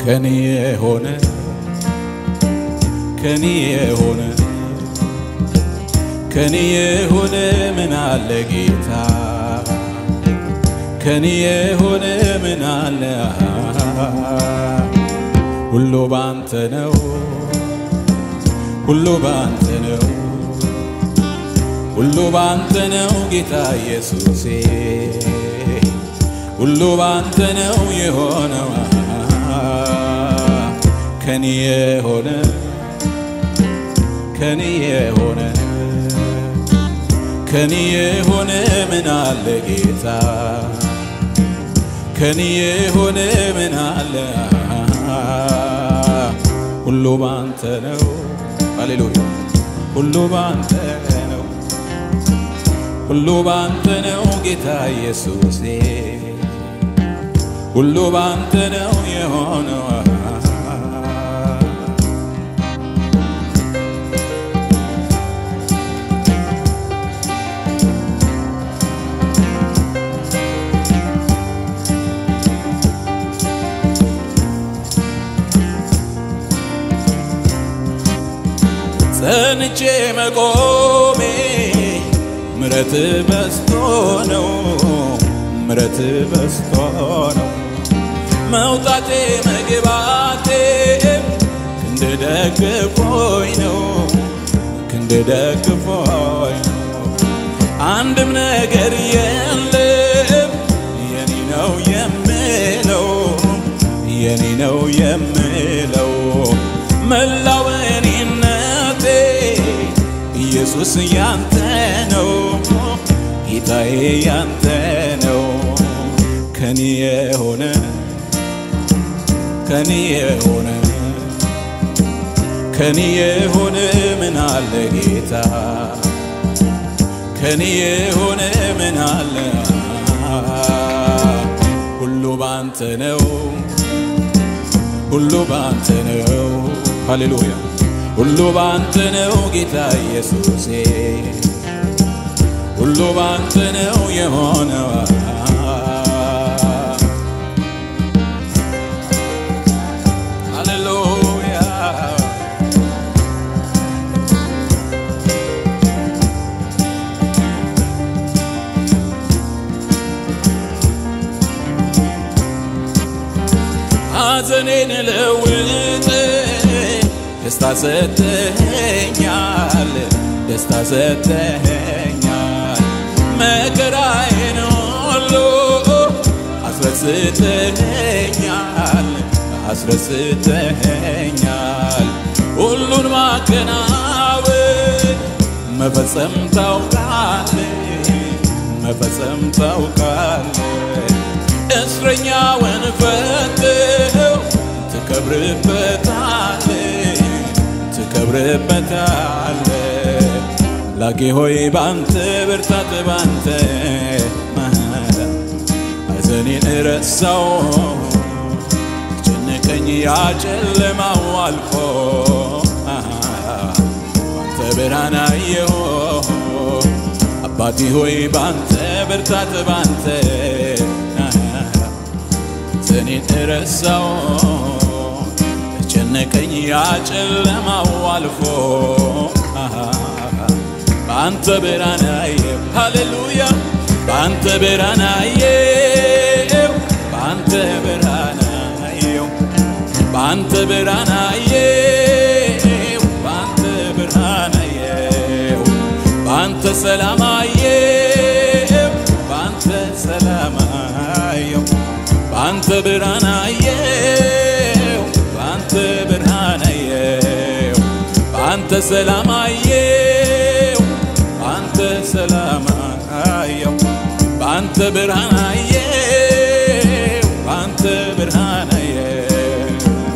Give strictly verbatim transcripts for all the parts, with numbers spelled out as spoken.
ከኔ የሆነ ከኔ የሆነ ከኔ የሆነ ምን አለ ጌታ ከኔ የሆነ ምን አለ ሁሉ ባንተ ነው ሁሉ ባንተ ነው ሁሉ ባንተ ነው ጌታ ኢየሱሴ ሁሉ ባንተ ነው የሆነው ከኔ የሆነ ከኔ የሆነ ከኔ የሆነ ምን አለ ጌታ ከኔ የሆነ ምን አለ ሁሉ ባንተ ነው ሃሌሉያ ሁሉ ባንተ ነው ሁሉ ባንተ ነው ጌታ ኢየሱሴ ሁሉ ባንተ ነው የሆነው ጸንቼ መቆሜ ምረት በስቶ ነው ምረት በስቶ ነው መውጣቴ መግባቴ ክንድ ደግፎኝ ነው ክንድ ደግፎኝ ነው አንድም ነገር የለም የኔ ነው የምለው የኔ ነው የምለው መላው እኔነቴ ኢየሱስ ያንተ ነው ጌታዬ ያንተ ነው ከኔ የሆነ ከኔ የሆነ ከኔ የሆነ ምን አለ ጌታ ከኔ የሆነ ምን አለ ሁሉ ባንተ ነው ሁሉ ባንተ ነው ሃሌሉያ ሁሉ ባንተ ነው ጌታ ኢየሱሴ ሁሉ ባንተ ነው የሆነው ሃሌሉያ ሐዘኔን ለውጥ ደስታ ሰጠኸኛል ደስታ ሰጠኸኛል መከራዬን ሁሉ አስረስተኸኛል አስረስተኸኛል ሁሉን ማከናወን መፈጸም ታውቃለህ መፈጸም ታውቃለህ እስረኛውን ፈተኸው ትከብርበታለህ ትከብርበታለህ ላጌ ሆይ ባንተ ብርታት ባንተ ሐዘኔን ረሳው ጨነቀኝ ያጨለማው አልፎ ባንተ ብርሃን አየሁ አባቴ ሆይ ባንተ ብርታት ባንተ ሐዘኔን ረሳው ጨነቀኝ ያጨለማው አልፎ ባንተ ብርሃን አየሁ ሃሌሉያ ባንተ ብርሃን አየሁ ባንተ ብርሃን አየሁ ባንተ ብርሃን አየሁ ባንተ ብርሃን አየሁ ባንተ ሰላም አየሁ ባንተ ሰላም አየሁ ባንተ ብርሃን አየሁ ባንተ ብርሃን አየሁ ባንተ ሰላም አየሁ ባንተ ሰላም አየሁ ባንተ ብርሃን አየሁ ባንተ ብርሃን አየሁ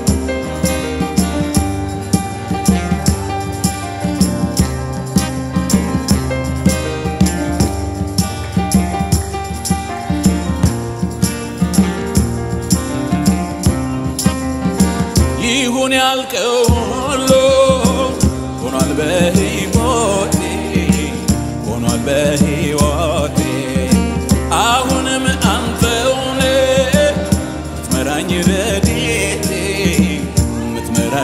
ይሁን ያልከው ሁሉ ሆኗል በሕይወቴ ሆኗል በሕይወቴ አሁንም አንተው ነህ ትመራኝ ረድኤቴ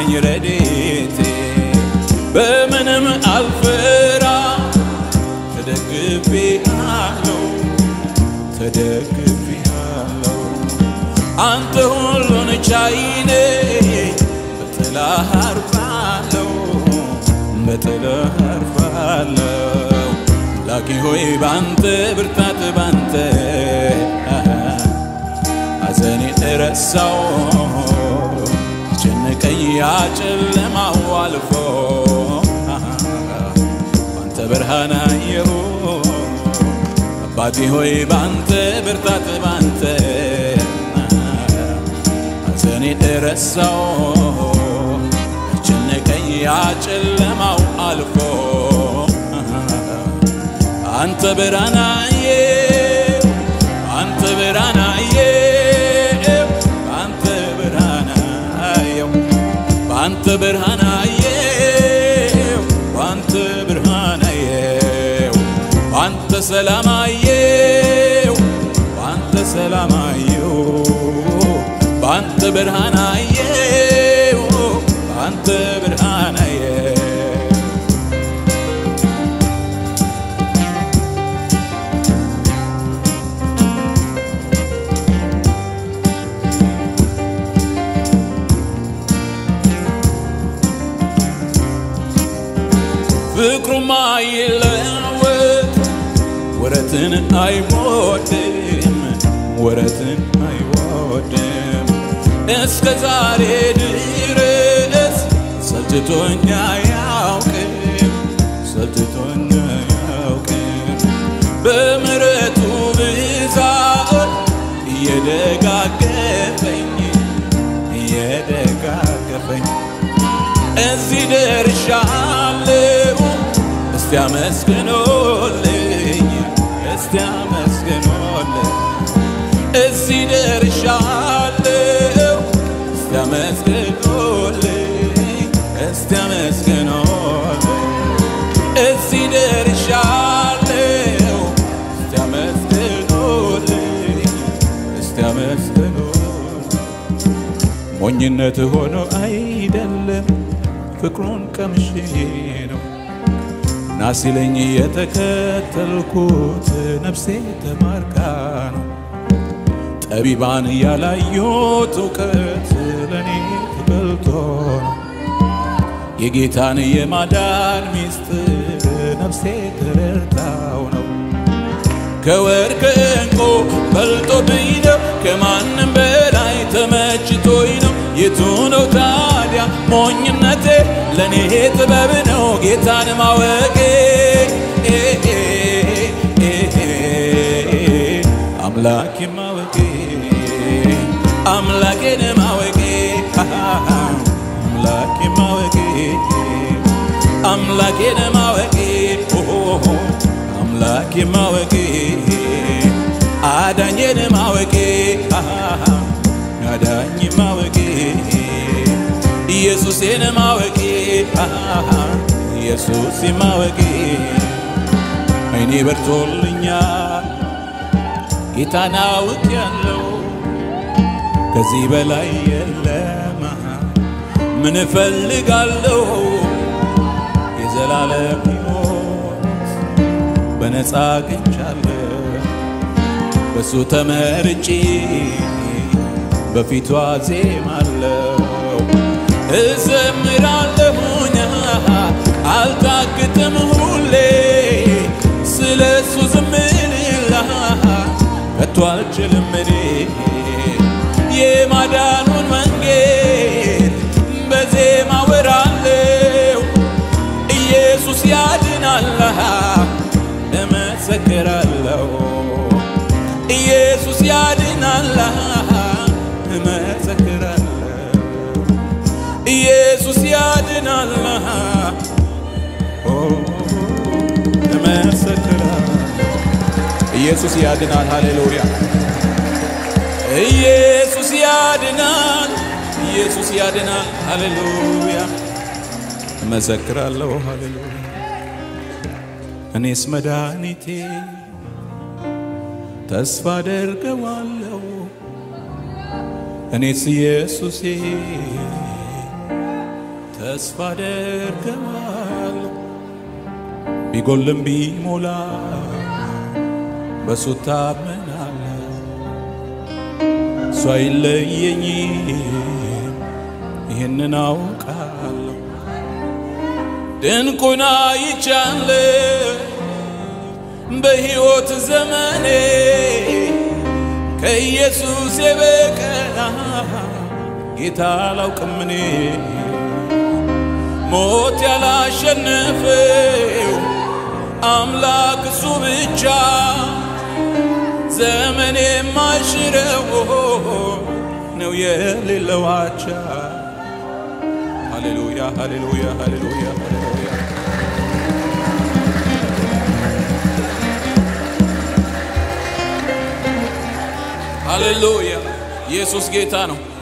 አንተነኝ ረድኤቴ በምንም አልፈራ ተደግፌአለሁ ተደግፌአለሁ አንተ ሁሉን ቻይ ነህ በጥላህ አርፋለሁ በጥላህ አርፋለሁ ላኪ ሆይ ባንተ ብርታት ባንተ አዘኔ ረሳው ጨነቀኝ ያጨለማው አልፎ ባንተ ብርሃን አየሁ አባቴ ሆይ ባንተ ብርታት ባንተ አዘኔ ረሳው ጨነቀኝ ያጨለማው አልፎ አንተ ብርሃን አየሁ አንተ ብርሃን አየሁ አንተ ብርሃን አየሁ አንተ ብርሃን አየሁ አንተ ብርሃን አየሁ አንተ ሰላም አየሁ አንተ ሰላም አየሁ አንተ ብርሃን አየሁ አንተ ብርሃን አየሁ ፍቅሩማ ይለወጥ ወረትን አይወድም ወረትን አይወድም እስከ ዛሬ ድረስ ሰልችቶኝ አያውቅም ሰልችቶኝ አያውቅም በምሕረቱ ብዛት እየደጋገፈኝ እየደጋገፈኝ እዚህ ደርሻለሁ እስቲ አመስግኑልኝ እስቲ አመስግኑልኝ እዚህ ደርሻለሁ እስቲ አመስግኑልኝ እስቲ አመስግኑልኝ እዚህ ደርሻለሁ እስቲ አመስግኑልኝ እስቲ አመስግኑልኝ ሞኝነት ሆኖ አይደለም ፍቅሩን ቀምሼ ነው ናሲለኝ የተከተልኩት ነፍሴ ተማርካ ነው ጠቢባን ያላዩት እውቀት ለኔ ተገልጦ ነው የጌታን የማዳን ሚስጥር ነፍሴ ተረድታው ነው ከወርቅ ዕንቁ በልጦብኝ ነው ከማንም በላይ ተመችቶኝ ነው የቱ ነው ታዲያ ሞኝነቴ ለኔ ጥበብ ነው ጌታን ማወቄ አምላኬ ማወቄ አምላኬን ማወቄ አምላኬ ማወቄ አምላኬን ማወቄ አምላኬ ማወቄ አዳኜን ማወቄ አዳኝ ማወቄ ኢየሱስን ማወቄ ኢየሱስ ማወቄ አይኔ በርቶልኛል ጌታን አውቄያለሁ ከዚህ በላይ የለም ምን እፈልጋለሁ የዘላለም ሕይወት በነፃ አግኝቻለሁ በሱ ተመርጬ በፊቱ አዜማለሁ እዘምራለሁኝ አልታክትም ሁሌ ስለሱ ዝምልላ ከቶ አልችልም እኔ የማዳኑን መንገድ በዜማ ወራለሁ ኢየሱስ ያድናል እመሰክራለሁ ኢየሱስ ያድናል እመሰክራለሁ ኢየሱስ ያድናል እመሰክራለሁ ኢየሱስ ያድናል ሃሌሉያ ኢየሱስ ያድናል ኢየሱስ ያድናል ሃሌሉያ እመሰክራለሁ ሃሌሉያ እኔስ መድኃኒቴ ተስፋ አደርገዋለሁ እኔስ ኢየሱሴ ተስፋ አደርጋለሁ ቢጎልም ቢሞላ በሱ ታመናለሁ እሱ አይለየኝም ይህንን አውቃለሁ ድንቁን አይቻለሁ በሕይወት ዘመኔ ከኢየሱስ የበቀር ጌታ አላውቅም እኔ ሞት ያላሸነፈው አምላክ እሱ ብቻ ዘመኔ የማይሽረው ነው የሌለው አቻ ሃሌሉያ ሃሌሉያ ሃሌሉያ ሃሌሉያ ሃሌሉያ ኢየሱስ ጌታ ነው